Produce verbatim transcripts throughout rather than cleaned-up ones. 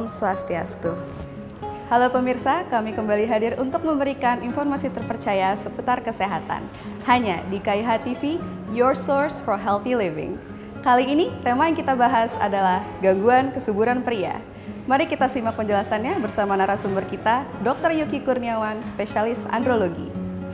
Om Swastiastu. Halo pemirsa, kami kembali hadir untuk memberikan informasi terpercaya seputar kesehatan. Hanya di K I H T V, your source for healthy living. Kali ini, tema yang kita bahas adalah gangguan kesuburan pria. Mari kita simak penjelasannya bersama narasumber kita, dokter Yuki Kurniawan, spesialis andrologi.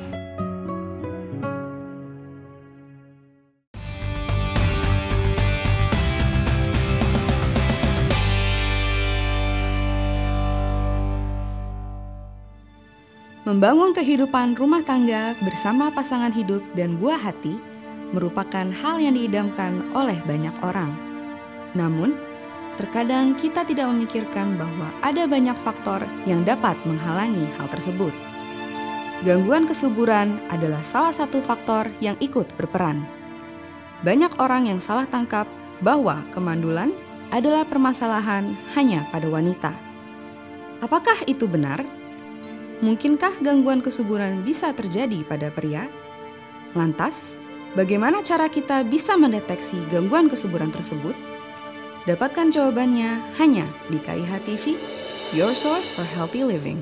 Membangun kehidupan rumah tangga bersama pasangan hidup dan buah hati merupakan hal yang diidamkan oleh banyak orang. Namun, terkadang kita tidak memikirkan bahwa ada banyak faktor yang dapat menghalangi hal tersebut. Gangguan kesuburan adalah salah satu faktor yang ikut berperan. Banyak orang yang salah tangkap bahwa kemandulan adalah permasalahan hanya pada wanita. Apakah itu benar? Mungkinkah gangguan kesuburan bisa terjadi pada pria? Lantas, bagaimana cara kita bisa mendeteksi gangguan kesuburan tersebut? Dapatkan jawabannya hanya di K I H T V, your source for healthy living.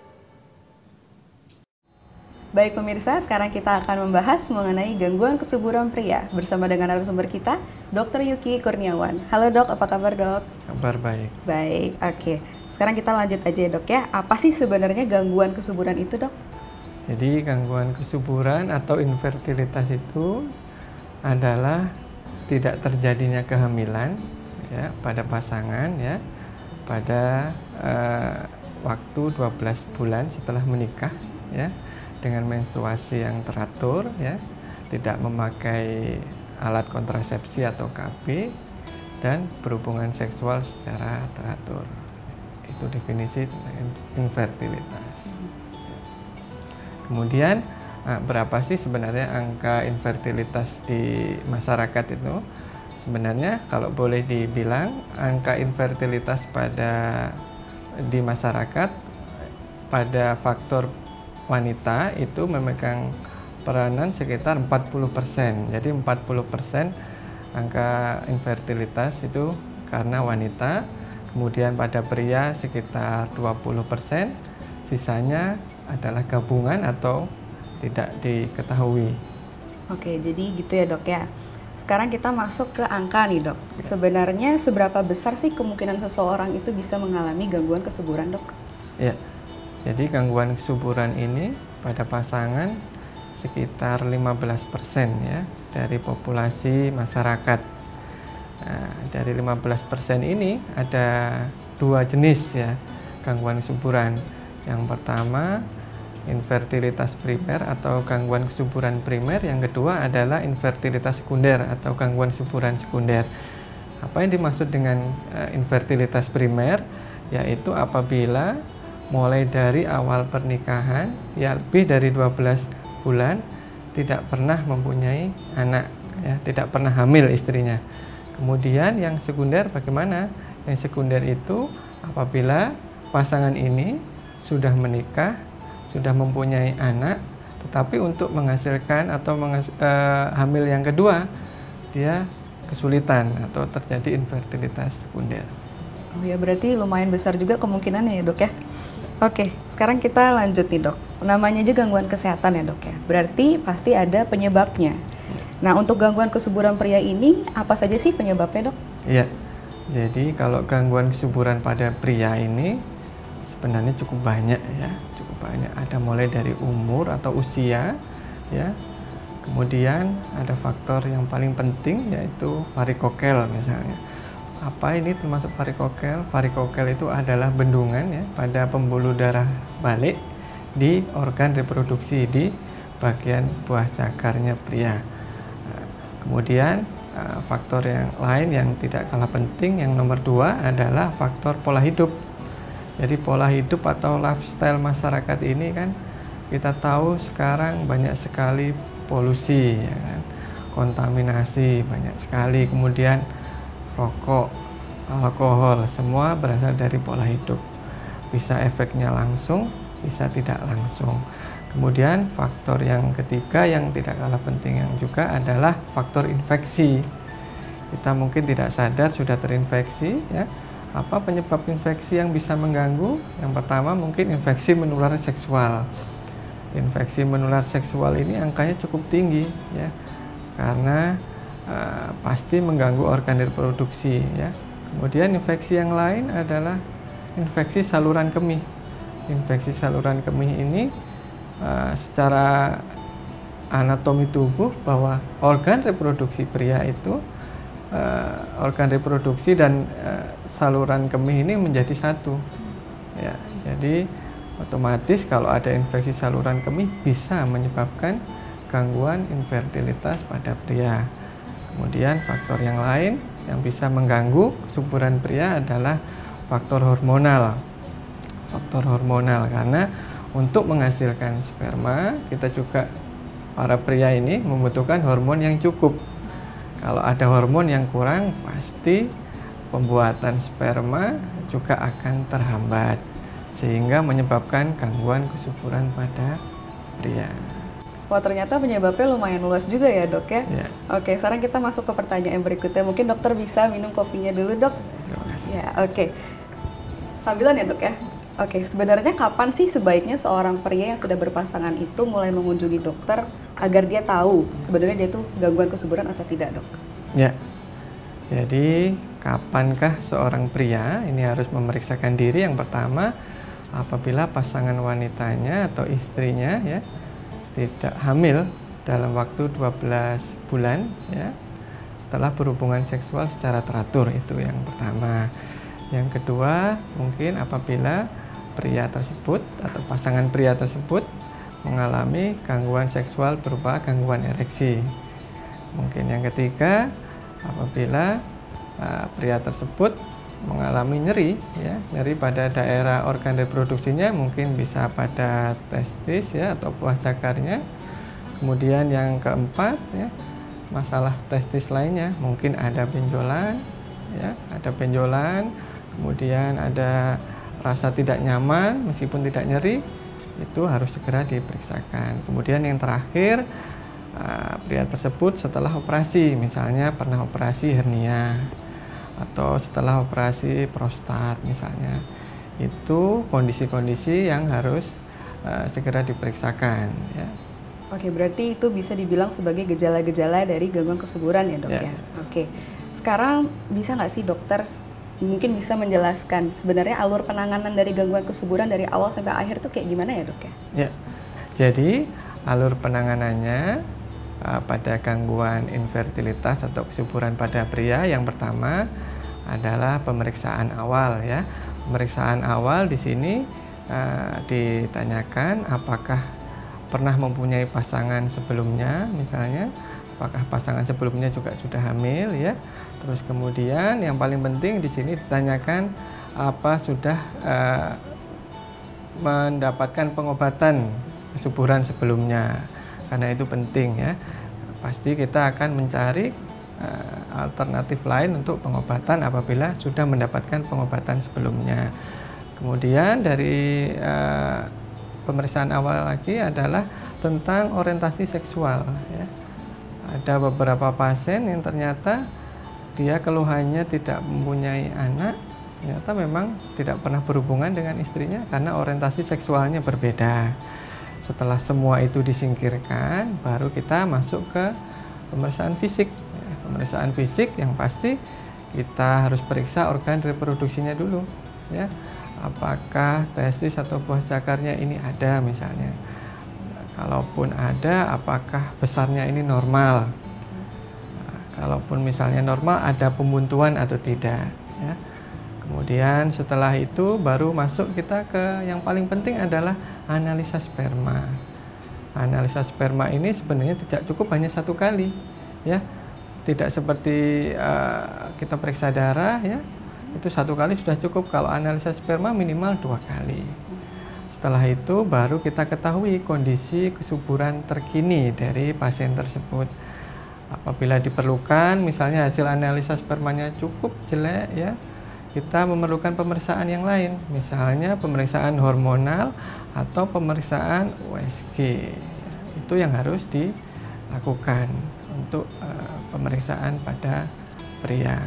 Baik pemirsa, sekarang kita akan membahas mengenai gangguan kesuburan pria bersama dengan narasumber kita, dokter Yuki Kurniawan. Halo dok, apa kabar dok? Kabar baik. Baik, oke. Sekarang kita lanjut aja ya dok ya. Apa sih sebenarnya gangguan kesuburan itu dok? Jadi gangguan kesuburan atau infertilitas itu adalah tidak terjadinya kehamilan ya pada pasangan ya pada uh, waktu dua belas bulan setelah menikah ya, dengan menstruasi yang teratur ya, tidak memakai alat kontrasepsi atau K B dan berhubungan seksual secara teratur. Itu definisi infertilitas. Kemudian berapa sih sebenarnya angka infertilitas di masyarakat itu? Sebenarnya kalau boleh dibilang angka infertilitas pada di masyarakat pada faktor wanita itu memegang peranan sekitar empat puluh persen. Jadi empat puluh persen angka infertilitas itu karena wanita. Kemudian pada pria sekitar dua puluh persen, sisanya adalah gabungan atau tidak diketahui. Oke, jadi gitu ya dok ya. Sekarang kita masuk ke angka nih dok. Sebenarnya seberapa besar sih kemungkinan seseorang itu bisa mengalami gangguan kesuburan dok? Ya, jadi gangguan kesuburan ini pada pasangan sekitar lima belas persen ya dari populasi masyarakat. Nah, dari lima belas persen ini ada dua jenis ya gangguan kesuburan. Yang pertama infertilitas primer atau gangguan kesuburan primer, yang kedua adalah infertilitas sekunder atau gangguan kesuburan sekunder. Apa yang dimaksud dengan uh, infertilitas primer? Yaitu apabila mulai dari awal pernikahan ya lebih dari dua belas bulan tidak pernah mempunyai anak ya, tidak pernah hamil istrinya. Kemudian yang sekunder bagaimana? Yang sekunder itu apabila pasangan ini sudah menikah, sudah mempunyai anak, tetapi untuk menghasilkan atau menghas uh, hamil yang kedua, dia kesulitan atau terjadi infertilitas sekunder. Oh ya, berarti lumayan besar juga kemungkinannya ya dok ya? Oke, sekarang kita lanjut nih dok. Namanya aja gangguan kesehatan ya dok ya? Berarti pasti ada penyebabnya. Nah, untuk gangguan kesuburan pria ini, apa saja sih penyebabnya, dok? Iya, jadi kalau gangguan kesuburan pada pria ini sebenarnya cukup banyak ya, cukup banyak. Ada mulai dari umur atau usia, ya. Kemudian ada faktor yang paling penting yaitu varikokel misalnya. Apa ini termasuk varikokel? Varikokel itu adalah bendungan ya pada pembuluh darah balik di organ reproduksi di bagian buah cakarnya pria. Kemudian faktor yang lain yang tidak kalah penting, yang nomor dua adalah faktor pola hidup. Jadi pola hidup atau lifestyle masyarakat ini kan kita tahu sekarang banyak sekali polusi, ya kan? Kontaminasi banyak sekali, kemudian rokok, alkohol, semua berasal dari pola hidup. Bisa efeknya langsung, bisa tidak langsung. Kemudian faktor yang ketiga yang tidak kalah penting yang juga adalah faktor infeksi. Kita mungkin tidak sadar sudah terinfeksi ya, Apa penyebab infeksi yang bisa mengganggu? Yang pertama mungkin infeksi menular seksual. Infeksi menular seksual ini angkanya cukup tinggi ya, karena uh, pasti mengganggu organ reproduksi ya. Kemudian infeksi yang lain adalah infeksi saluran kemih. Infeksi saluran kemih ini uh, secara anatomi tubuh bahwa organ reproduksi pria itu uh, organ reproduksi dan uh, saluran kemih ini menjadi satu ya. Jadi otomatis kalau ada infeksi saluran kemih bisa menyebabkan gangguan infertilitas pada pria. Kemudian faktor yang lain yang bisa mengganggu kesuburan pria adalah faktor hormonal. Faktor hormonal karena untuk menghasilkan sperma kita juga para pria ini membutuhkan hormon yang cukup. Kalau ada hormon yang kurang pasti pembuatan sperma juga akan terhambat, sehingga menyebabkan gangguan kesuburan pada pria. Wah, ternyata penyebabnya lumayan luas juga ya, Dok ya? Ya. Oke, sekarang kita masuk ke pertanyaan berikutnya. Mungkin dokter bisa minum kopinya dulu, Dok? Terima kasih. Ya, oke. Sambilan ya, Dok ya? Oke, sebenarnya kapan sih sebaiknya seorang pria yang sudah berpasangan itu mulai mengunjungi dokter agar dia tahu sebenarnya dia tuh gangguan kesuburan atau tidak, Dok? Ya. Jadi, kapankah seorang pria ini harus memeriksakan diri? Yang pertama, apabila pasangan wanitanya atau istrinya ya tidak hamil dalam waktu dua belas bulan ya setelah berhubungan seksual secara teratur, itu yang pertama. Yang kedua, mungkin apabila pria tersebut atau pasangan pria tersebut mengalami gangguan seksual berupa gangguan ereksi. Mungkin yang ketiga, apabila uh, pria tersebut mengalami nyeri ya, nyeri pada daerah organ reproduksinya, mungkin bisa pada testis ya atau buah zakarnya. Kemudian yang keempat ya, masalah testis lainnya, mungkin ada benjolan ya, ada benjolan, kemudian ada rasa tidak nyaman meskipun tidak nyeri, itu harus segera diperiksakan. Kemudian yang terakhir, uh, pria tersebut setelah operasi, misalnya pernah operasi hernia atau setelah operasi prostat misalnya, itu kondisi-kondisi yang harus uh, segera diperiksakan ya. Oke, berarti itu bisa dibilang sebagai gejala-gejala dari gangguan kesuburan ya, Dok ya. Ya. Oke, sekarang bisa nggak sih dokter mungkin bisa menjelaskan sebenarnya alur penanganan dari gangguan kesuburan dari awal sampai akhir tuh kayak gimana ya, Dok ya? Ya, jadi alur penanganannya uh, pada gangguan infertilitas atau kesuburan pada pria, yang pertama adalah pemeriksaan awal ya. Pemeriksaan awal di sini uh, ditanyakan apakah pernah mempunyai pasangan sebelumnya, misalnya apakah pasangan sebelumnya juga sudah hamil ya. Terus kemudian yang paling penting di sini ditanyakan apa sudah uh, mendapatkan pengobatan kesuburan sebelumnya, karena itu penting ya. Pasti kita akan mencari uh, alternatif lain untuk pengobatan apabila sudah mendapatkan pengobatan sebelumnya. Kemudian dari uh, pemeriksaan awal lagi adalah tentang orientasi seksual ya. Ada beberapa pasien yang ternyata dia keluhannya tidak mempunyai anak, ternyata memang tidak pernah berhubungan dengan istrinya karena orientasi seksualnya berbeda. Setelah semua itu disingkirkan, baru kita masuk ke pemeriksaan fisik. Pemeriksaan fisik yang pasti kita harus periksa organ reproduksinya dulu ya. Apakah testis atau buah zakarnya ini ada misalnya. Kalaupun ada, apakah besarnya ini normal? Nah, kalaupun misalnya normal, ada pembuntuan atau tidak? Ya. Kemudian setelah itu baru masuk kita ke yang paling penting adalah analisa sperma. Analisa sperma ini sebenarnya tidak cukup hanya satu kali, ya. Tidak seperti uh, kita periksa darah, ya. Itu satu kali sudah cukup. Kalau analisa sperma minimal dua kali. Setelah itu baru kita ketahui kondisi kesuburan terkini dari pasien tersebut. Apabila diperlukan, misalnya hasil analisa spermanya cukup jelek ya, kita memerlukan pemeriksaan yang lain, misalnya pemeriksaan hormonal atau pemeriksaan U S G. Itu yang harus dilakukan untuk uh, pemeriksaan pada pria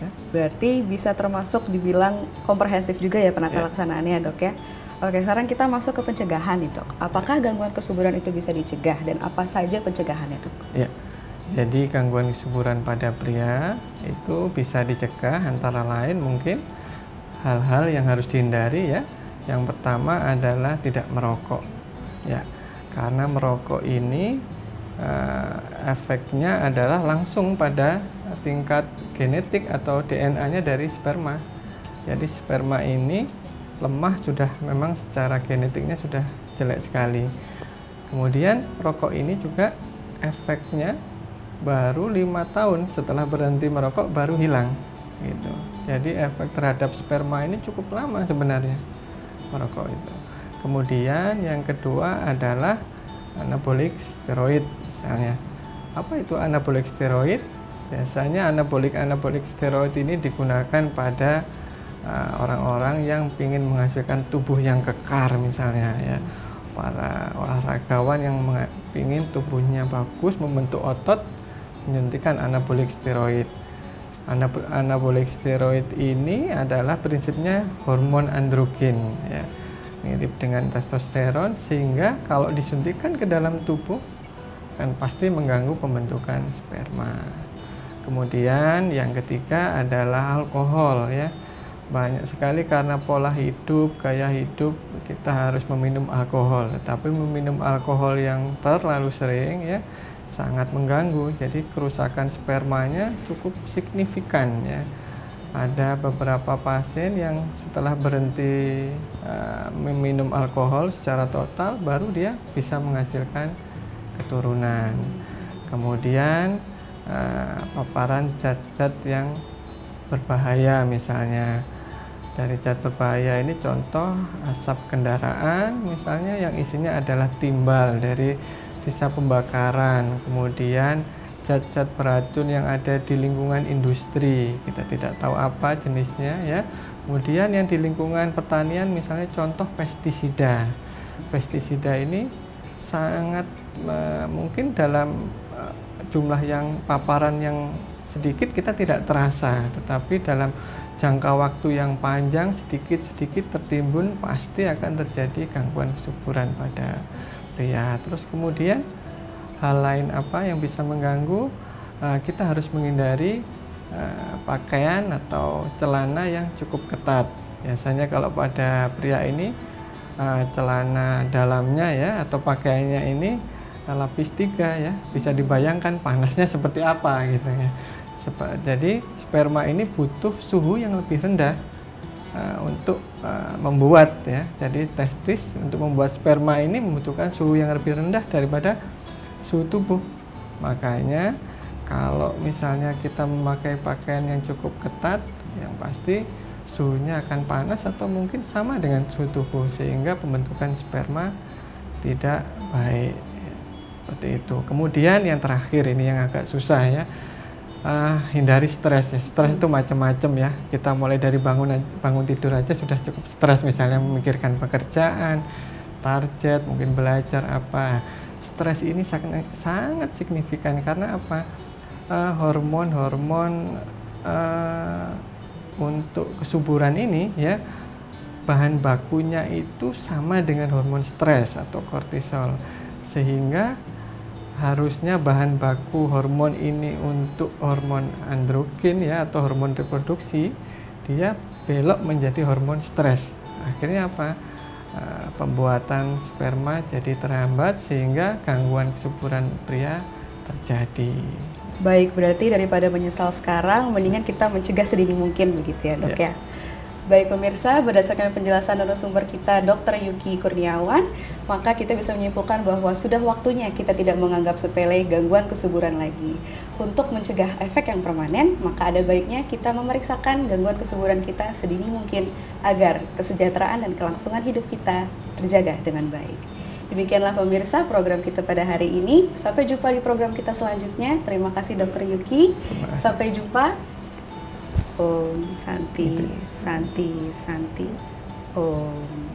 Ya. Berarti bisa termasuk dibilang komprehensif juga ya penata Ya. laksanaannya dok ya. Oke, sekarang kita masuk ke pencegahan nih dok. Apakah gangguan kesuburan itu bisa dicegah dan apa saja pencegahannya dok? Ya. Jadi gangguan kesuburan pada pria itu bisa dicegah antara lain mungkin hal-hal yang harus dihindari ya. Yang pertama adalah tidak merokok. Ya. Karena merokok ini uh, efeknya adalah langsung pada tingkat genetik atau D N A-nya dari sperma. Jadi sperma ini lemah, sudah memang secara genetiknya sudah jelek sekali. Kemudian rokok ini juga efeknya baru lima tahun setelah berhenti merokok baru hilang gitu. Jadi efek terhadap sperma ini cukup lama sebenarnya merokok itu. Kemudian yang kedua adalah anabolik steroid misalnya. Apa itu anabolik steroid? Biasanya anabolik-anabolik steroid ini digunakan pada orang-orang uh, yang ingin menghasilkan tubuh yang kekar misalnya ya. Para olahragawan yang ingin tubuhnya bagus, membentuk otot, menyuntikkan anabolik steroid. Anabolik steroid ini adalah prinsipnya hormon androgen ya. Mirip dengan testosteron, sehingga kalau disuntikkan ke dalam tubuh kan pasti mengganggu pembentukan sperma. Kemudian yang ketiga adalah alkohol ya. Banyak sekali karena pola hidup, gaya hidup kita harus meminum alkohol. Tetapi meminum alkohol yang terlalu sering ya sangat mengganggu. Jadi kerusakan spermanya cukup signifikan ya. Ada beberapa pasien yang setelah berhenti uh, meminum alkohol secara total baru dia bisa menghasilkan keturunan. Kemudian Uh, paparan zat-zat yang berbahaya misalnya. Dari zat berbahaya ini contoh asap kendaraan misalnya yang isinya adalah timbal dari sisa pembakaran. Kemudian zat-zat beracun yang ada di lingkungan industri, kita tidak tahu apa jenisnya ya. Kemudian yang di lingkungan pertanian misalnya contoh pestisida. Pestisida ini sangat uh, mungkin dalam uh, jumlah yang paparan yang sedikit kita tidak terasa, tetapi dalam jangka waktu yang panjang sedikit-sedikit tertimbun pasti akan terjadi gangguan kesuburan pada pria. Terus kemudian hal lain apa yang bisa mengganggu, uh, kita harus menghindari uh, pakaian atau celana yang cukup ketat. Biasanya kalau pada pria ini uh, celana dalamnya ya atau pakaiannya ini lapis tiga ya, bisa dibayangkan panasnya seperti apa gitu ya. Jadi sperma ini butuh suhu yang lebih rendah uh, untuk uh, membuat ya. Jadi testis untuk membuat sperma ini membutuhkan suhu yang lebih rendah daripada suhu tubuh. Makanya kalau misalnya kita memakai pakaian yang cukup ketat, yang pasti suhunya akan panas atau mungkin sama dengan suhu tubuh, sehingga pembentukan sperma tidak baik. Seperti itu. Kemudian yang terakhir ini yang agak susah ya, uh, hindari stres ya. Stres itu macam-macam ya. Kita mulai dari bangun bangun tidur aja sudah cukup stres, misalnya memikirkan pekerjaan, target, mungkin belajar apa. Stres ini sangat, sangat signifikan karena apa? Hormon-hormon uh, uh, untuk kesuburan ini ya, bahan bakunya itu sama dengan hormon stres atau kortisol, sehingga harusnya bahan baku hormon ini untuk hormon androgen ya atau hormon reproduksi, dia belok menjadi hormon stres. Akhirnya apa? Uh, pembuatan sperma jadi terhambat sehingga gangguan kesuburan pria terjadi. Baik, berarti daripada menyesal sekarang, mendingan kita mencegah sedini mungkin begitu ya dok ya. ya. Baik pemirsa, berdasarkan penjelasan narasumber kita dokter Yuki Kurniawan, maka kita bisa menyimpulkan bahwa sudah waktunya kita tidak menganggap sepele gangguan kesuburan lagi. Untuk mencegah efek yang permanen, maka ada baiknya kita memeriksakan gangguan kesuburan kita sedini mungkin agar kesejahteraan dan kelangsungan hidup kita terjaga dengan baik. Demikianlah pemirsa program kita pada hari ini. Sampai jumpa di program kita selanjutnya. Terima kasih dokter Yuki. Sampai jumpa. Om Santi, Santi, Santi, Om.